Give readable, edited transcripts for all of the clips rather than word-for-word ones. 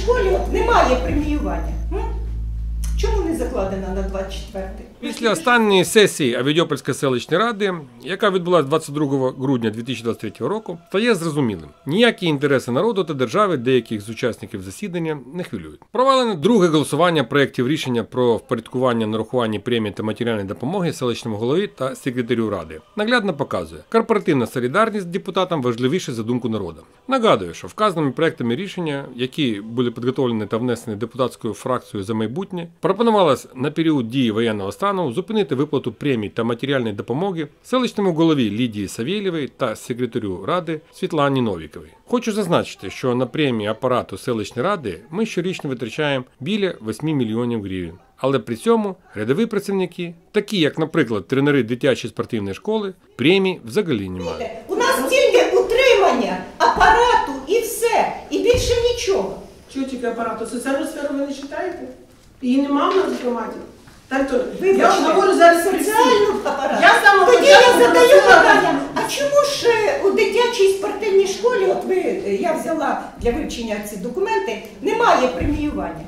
школі от немає преміювання. Чому не закладено на 24-й? Після останньої сесії Авідіопольської селищної ради, яка відбулася 22 грудня 2023 року, стає зрозумілим. Ніякі інтереси народу та держави деяких з учасників засідання не хвилюють. Провалене друге голосування проєктів рішення про впорядкування нарахування премій та матеріальної допомоги селищному голові та секретарю ради. Наглядно показує, корпоративна солідарність депутатам важливіше за думку народу. Нагадую, що вказаними проєктами рішення, які були підготовлені та внесені депутатською фракцією «За майбутнє», пропонувалось на період дії воєнного стану зупинити виплату премій та матеріальної допомоги селищному голові Лідії Савєлєвій та секретарю ради Світлані Новіковій. Хочу зазначити, що на премії апарату селищної ради ми щорічно витрачаємо біля 8 мільйонів гривень. Але при цьому рядові працівники, такі як, наприклад, тренери дитячої спортивної школи, премій взагалі немає. У нас тільки утримання апарату і все, і більше нічого. Чого тільки апарату? Соціальну сферу ви не читаєте? Її нема в нас в громаді. Так то, Вибачте, я говорю зараз про соціальну апарату. Тоді я задаю питання, а чому ж у дитячій спортивній школі, от я взяла для вивчення ці документи, немає преміювання?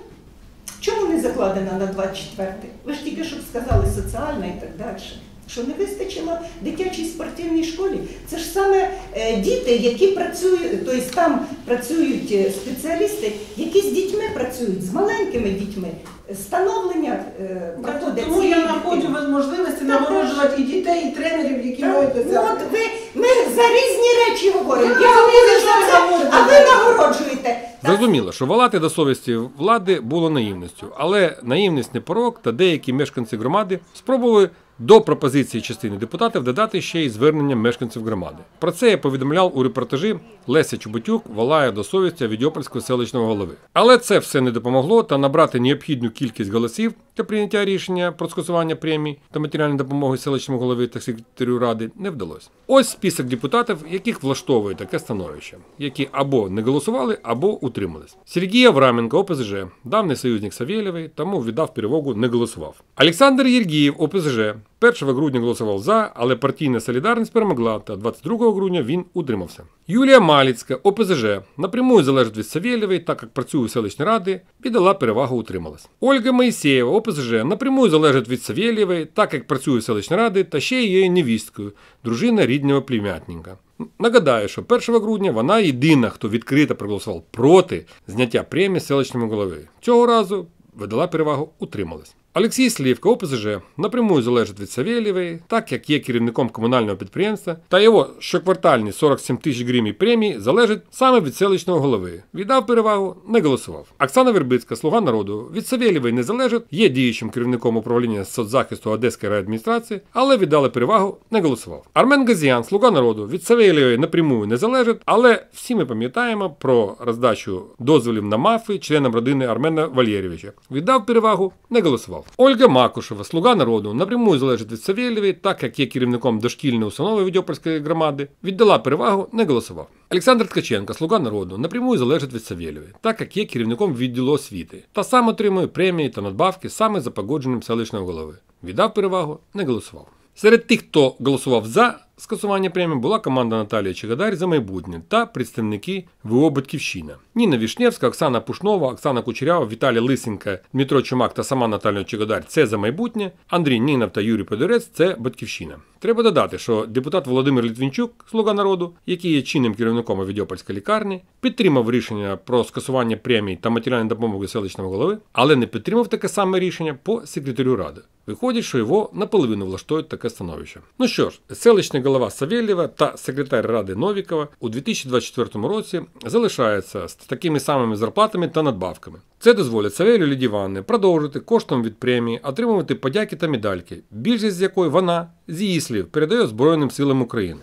Чому не закладено на 24-й? Ви ж тільки що сказали соціальна і так далі. Що не вистачило дитячій спортивній школі? Це ж саме діти, які працюють, тобто там працюють спеціалісти, які з дітьми працюють, з маленькими дітьми. Становлення проходить. Тому я знаходжу можливості нагороджувати і дітей, і тренерів, які мають це. От ми за різні речі говоримо. Я говорю, що це, а ви нагороджуєте. Зрозуміло, що волати до совісті влади було наївністю, але наївність не порок, та деякі мешканці громади спробували до пропозиції частини депутатів додати ще й звернення мешканців громади. Про це я повідомляв у репортажі Леся Чубутюк волає до совісті Авідіопольського селищного голови. Але це все не допомогло, та набрати необхідну кількість голосів для прийняття рішення про скасування премій та матеріальної допомоги селищному голові та секретарю ради не вдалося. Ось список депутатів, яких влаштовує таке становище, які або не голосували, або утримались. Сергій Авраменко, ОПЗЖ, давній союзник Савєлєвої, тому віддав перевагу, не голосував. Олександр Єргієв, ОПЗЖ, 1 грудня голосував за, але партійна солідарність перемогла, та 22 грудня він утримався. Юлія Маліцька, ОПЗЖ, напряму залежить від Савєлєвої, так як працює у селищній раді, віддала перевагу, утрималась. Ольга Моїсеєва, ОПЗЖ, напряму залежить від Савєлєвої, так як працює у селищній раді, та ще є невісткою, дружина рідного племянника. Нагадаю, що 1 грудня вона єдина, хто відкрито проголосував проти зняття премії селищному голові. Цього разу видала перевагу, утрималась. Олексій Слівка, ОПЗЖ, напряму залежить від Савєлєвої, так як є керівником комунального підприємства, та його щоквартальні 47 тисяч гривень премії залежать саме від селищного голови. Віддав перевагу, не голосував. Оксана Вербицька, Слуга народу, від Савєлєвої не залежить, є діючим керівником управління соцзахисту Одеської райадміністрації, але віддали перевагу, не голосував. Армен Газіян, Слуга народу, від Савєлєвої напряму не залежить, але всі ми пам'ятаємо про роздачу дозволів на мафи членам родини Армена Валєрійовича. Віддав перевагу, не голосував. Ольга Макушева, Слуга народу, напряму залежить від Савєлєвої, так як є керівником дошкільної установи Авідіопольської громади, віддала перевагу, не голосував. Олександр Ткаченко, Слуга народу, напряму залежить від Савєлєвої, так як є керівником відділу освіти, та сам отримує премії та надбавки саме за погодженням селищного голови. Віддав перевагу, не голосував. Серед тих, хто голосував за скасування премії, була команда Наталії Чагадар «За майбутнє» та представники ВО «Батьківщина». Ніна Вішневська, Оксана Пушнова, Оксана Кучерява, Віталій Лисенко, Дмитро Чумак та сама Наталія Чагадар – це «За майбутнє», Андрій Нінов та Юрій Подорець – це «Батьківщина». Треба додати, що депутат Володимир Літвінчук, Слуга народу, який є чинним керівником Авідіопольської лікарні, підтримав рішення про скасування премій та матеріальної допомоги селищного голови, але не підтримав таке саме рішення по секретарю ради. Виходить, що його наполовину влаштує таке становище. Ну що ж, селищний голова Савєлєва та секретар ради Новікова у 2024 році залишаються з такими самими зарплатами та надбавками. Це дозволить Савєлєвій Лідії Іванівні продовжити коштом від премії отримувати подяки та медальки, більшість з якої вона, з її слів, передає Збройним силам України.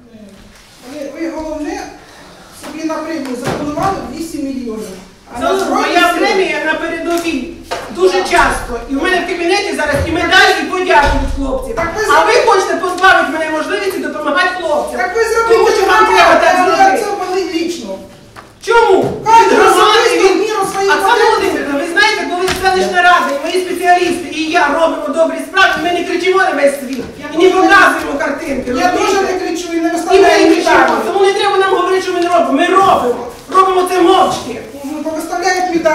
Ви головне собі на премію запланували 200 мільйонів. Моя премія на передовій дуже часто. І в мене в кабінеті зараз і медаль, і подяки від хлопців. А ви хочете позбавити мене можливості допомагати хлопцям. Так ви зробите, тому що вам треба так зробити. це були лічно. Чому? Оксана Володимирівна, ви знаєте, коли селищна рада, і мої спеціалісти, і я робимо добрі справи, ми не кричимо на весь світ. І не показуємо картинки. Я теж не кричу і не І ми виставляю не кричимо. медалі. Тому не треба нам говорити, що ми не робимо. Ми робимо. Робимо це мовчки. Повиставляють медалі.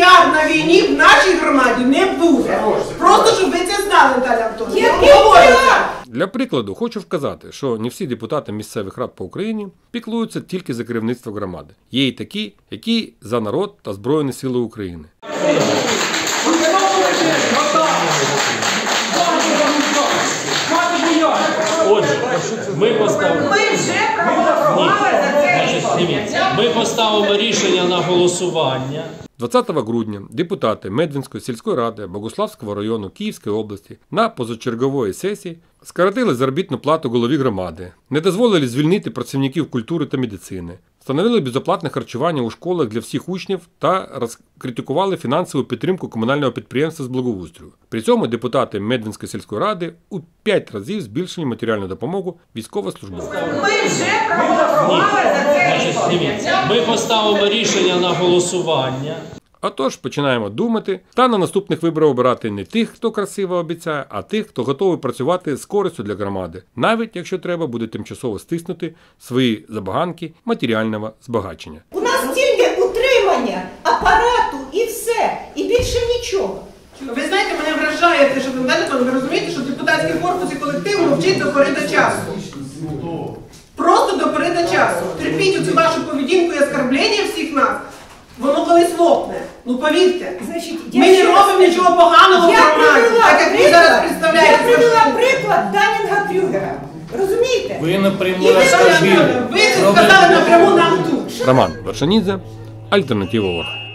піар на війні в нашій громаді не буде. Просто, щоб ви це знали, Наталя Антонівна. Я вам Який говорю це. піар? Для прикладу, хочу вказати, що не всі депутати місцевих рад по Україні піклуються тільки за керівництво громади. Є й такі, які за народ та Збройні Сили України. Отже, ми поставимо. Ми вже проголосували за це. Дивіться, ми поставимо рішення на голосування. 20 грудня депутати Медвинської сільської ради Богуславського району Київської області на позачергової сесії скоротили заробітну плату голові громади, не дозволили звільнити працівників культури та медицини, встановили безоплатне харчування у школах для всіх учнів та розкритикували фінансову підтримку комунального підприємства з благоустрою. При цьому депутати Медвинської сільської ради у 5 разів збільшили матеріальну допомогу військовослужбовцям. Ми вже проголосували за це. Дивіться, ми поставимо рішення на голосування. Отож, починаємо думати та на наступних виборах обирати не тих, хто красиво обіцяє, а тих, хто готовий працювати з користю для громади, навіть якщо треба буде тимчасово стиснути свої забаганки матеріального збагачення. У нас тільки утримання апарату і все, і більше нічого. Ви знаєте, мене вражає те, що ви розумієте, що депутатський корпус і колектив мовчить до пори до часу. Просто до пори до часу. Терпіть оцю вашу поведінку і оскорблення всіх нас. Воно колись лопне. Ну повірте. Значить, Ми не робимо нічого поганого в Я громаді, так як ви зараз представляєте. Я привела приклад Данінга Крюгера. Розумієте? Ви І напряму ви Ви це сказали напряму нам тут. Роман Вершанідзе, Альтернатива Орг.